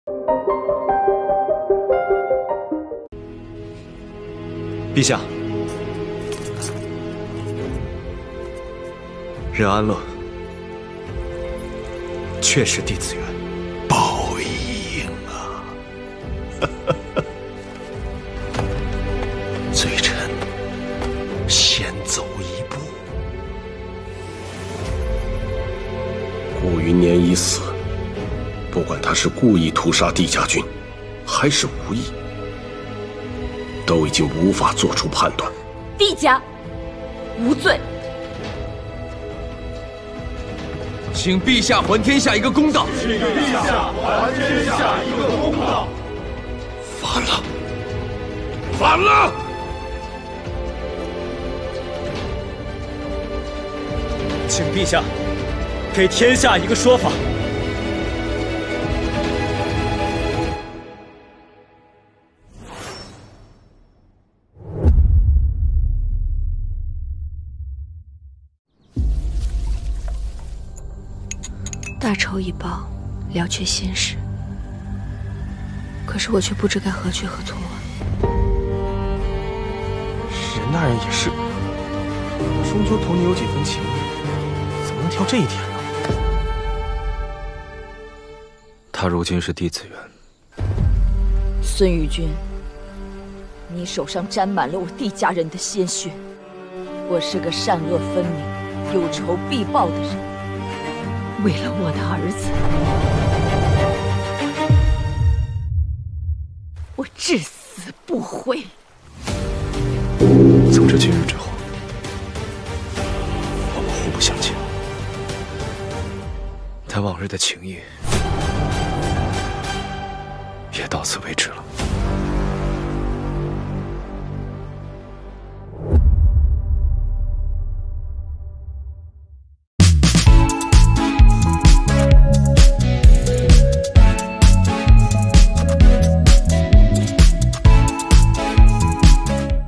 陛下，任安乐确是弟子缘， 报应啊！罪臣先走一步。顾云年已死，不管他是故意屠杀帝家军，还是无意，都已经无法做出判断。 帝家无罪。 请陛下还天下一个公道！ 请陛下还天下一个公道！ 反了，反了！ 请陛下给天下一个说法。 大仇已报，了却先时。可是我却不知该何去何从啊！ 任大人也是，终究同你有几分情谊，怎么能挑这一天呢？ 他如今是弟子缘。 孙玉君，你手上沾满了我帝家人的鲜血。我是个善恶分明、有仇必报的人。 为了我的儿子，我至死不悔。 从这今日之后，我们互不相欠。他往日的情谊也到此为止了。